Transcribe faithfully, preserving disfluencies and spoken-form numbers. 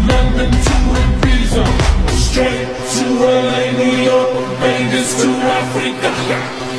London to Ibiza, straight to L A, New York, Vegas to Africa.